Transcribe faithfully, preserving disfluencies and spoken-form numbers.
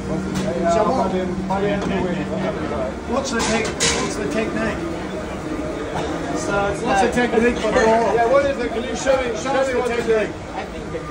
What's the take? What's the technique? So it's What's the technique for the ball? Yeah, what is it? Can you show me? Show me the what technique. technique?